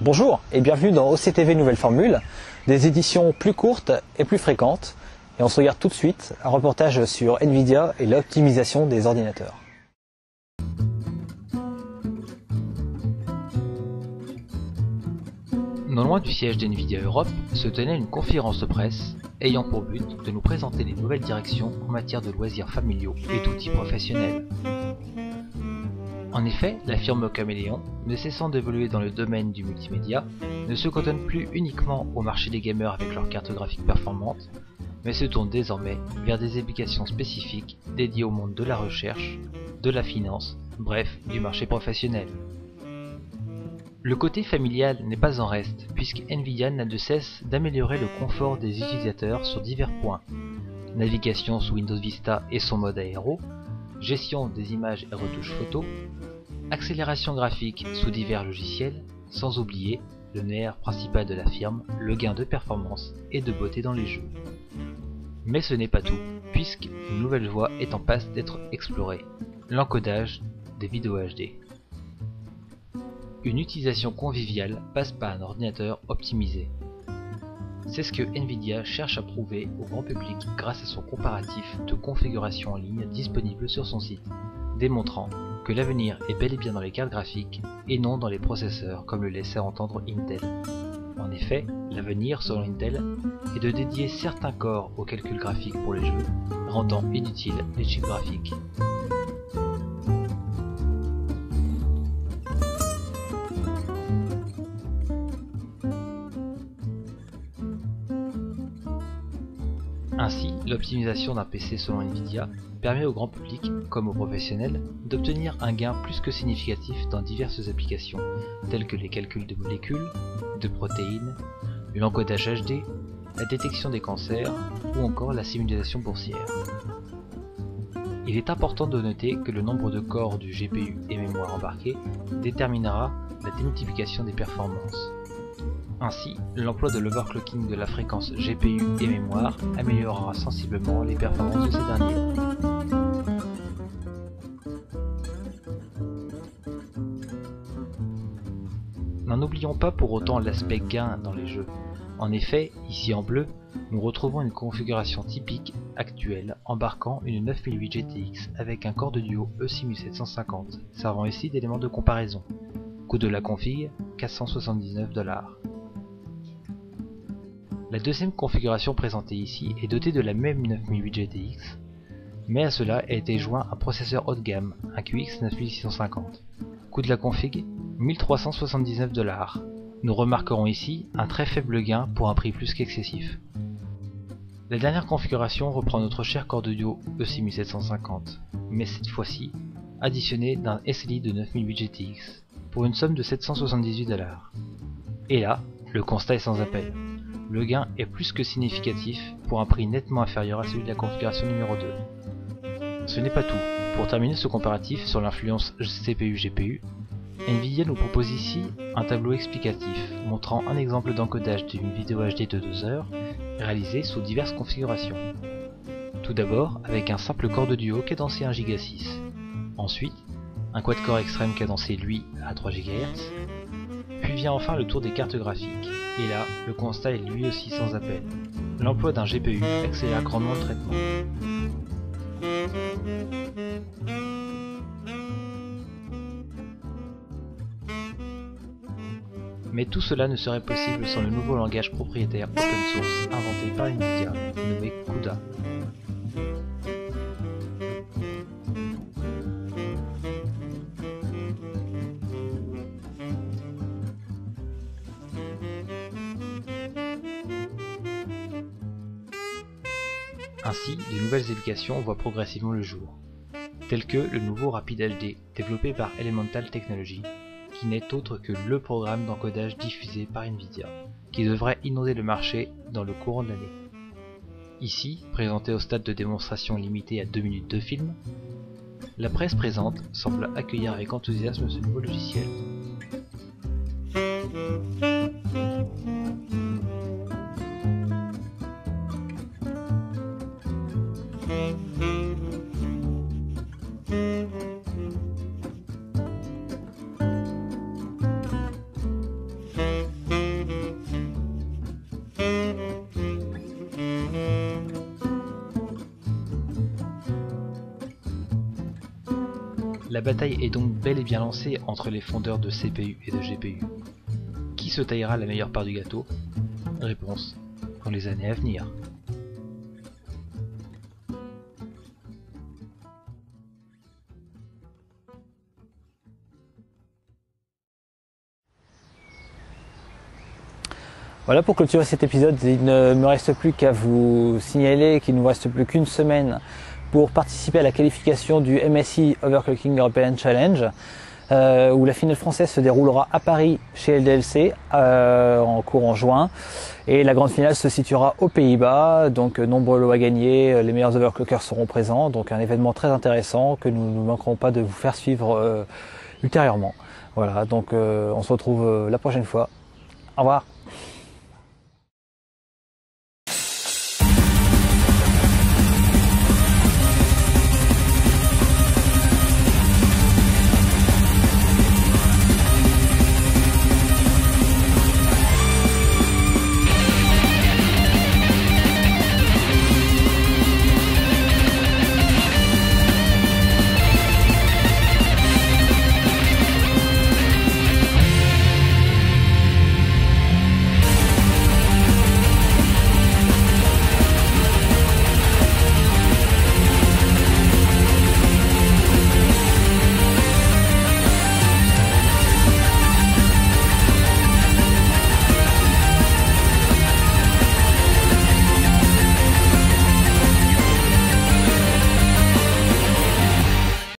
Bonjour et bienvenue dans OCTV Nouvelle Formule, des éditions plus courtes et plus fréquentes. Et on se regarde tout de suite un reportage sur Nvidia et l'optimisation des ordinateurs. Non loin du siège d'Nvidia Europe se tenait une conférence de presse ayant pour but de nous présenter les nouvelles directions en matière de loisirs familiaux et d'outils professionnels. En effet, la firme Caméléon, ne cessant d'évoluer dans le domaine du multimédia, ne se cantonne plus uniquement au marché des gamers avec leurs cartes graphiques performantes, mais se tourne désormais vers des applications spécifiques dédiées au monde de la recherche, de la finance, bref, du marché professionnel. Le côté familial n'est pas en reste, puisque Nvidia n'a de cesse d'améliorer le confort des utilisateurs sur divers points. Navigation sous Windows Vista et son mode aéro, gestion des images et retouches photos, accélération graphique sous divers logiciels, sans oublier le nerf principal de la firme, le gain de performance et de beauté dans les jeux. Mais ce n'est pas tout, puisque une nouvelle voie est en passe d'être explorée, l'encodage des vidéos HD. Une utilisation conviviale passe par un ordinateur optimisé. C'est ce que Nvidia cherche à prouver au grand public grâce à son comparatif de configuration en ligne disponible sur son site, démontrant que l'avenir est bel et bien dans les cartes graphiques et non dans les processeurs comme le laissait entendre Intel. En effet, l'avenir selon Intel est de dédier certains corps au calcul graphique pour les jeux, rendant inutiles les chips graphiques. Ainsi, l'optimisation d'un PC selon Nvidia permet au grand public, comme aux professionnels, d'obtenir un gain plus que significatif dans diverses applications, telles que les calculs de molécules, de protéines, l'encodage HD, la détection des cancers ou encore la simulation boursière. Il est important de noter que le nombre de corps du GPU et mémoire embarquée déterminera la démultiplication des performances. Ainsi, l'emploi de l'overclocking de la fréquence GPU et mémoire améliorera sensiblement les performances de ces derniers. N'en oublions pas pour autant l'aspect gain dans les jeux. En effet, ici en bleu, nous retrouvons une configuration typique actuelle embarquant une 9008 GTX avec un corps de duo E6750, servant ici d'élément de comparaison. Coût de la config, 479 $. La deuxième configuration présentée ici est dotée de la même 9008 GTX, mais à cela a été joint un processeur haut de gamme, un QX 9650. Coût de la config, 1379 $. Nous remarquerons ici un très faible gain pour un prix plus qu'excessif. La dernière configuration reprend notre cher corps de duo E6750, mais cette fois-ci additionné d'un SLI de 9008 GTX, pour une somme de 778 $. Et là, le constat est sans appel. Le gain est plus que significatif pour un prix nettement inférieur à celui de la configuration numéro 2. Ce n'est pas tout. Pour terminer ce comparatif sur l'influence CPU-GPU, Nvidia nous propose ici un tableau explicatif montrant un exemple d'encodage d'une vidéo HD de 2 heures réalisée sous diverses configurations. Tout d'abord avec un simple corps de duo cadencé 1 Go 6. Ensuite, un quad-core extrême cadencé lui à 3 GHz. Puis vient enfin le tour des cartes graphiques. Et là, le constat est lui aussi sans appel. L'emploi d'un GPU accélère grandement le traitement. Mais tout cela ne serait possible sans le nouveau langage propriétaire open source inventé par Nvidia, nommé CUDA. Ainsi, de nouvelles applications voient progressivement le jour, telles que le nouveau Rapid HD développé par Elemental Technology, qui n'est autre que le programme d'encodage diffusé par Nvidia, qui devrait inonder le marché dans le courant de l'année. Ici, présenté au stade de démonstration limité à 2 minutes de film, la presse présente semble accueillir avec enthousiasme ce nouveau logiciel. La bataille est donc bel et bien lancée entre les fondeurs de CPU et de GPU. Qui se taillera la meilleure part du gâteau? Réponse dans les années à venir. Voilà, pour clôturer cet épisode, il ne me reste plus qu'à vous signaler qu'il ne vous reste plus qu'une semaine pour participer à la qualification du MSI Overclocking European Challenge, où la finale française se déroulera à Paris chez LDLC en cours en juin, et la grande finale se situera aux Pays-Bas, donc nombreux lots à gagner, les meilleurs overclockers seront présents, donc un événement très intéressant que nous ne manquerons pas de vous faire suivre ultérieurement. Voilà, donc on se retrouve la prochaine fois. Au revoir.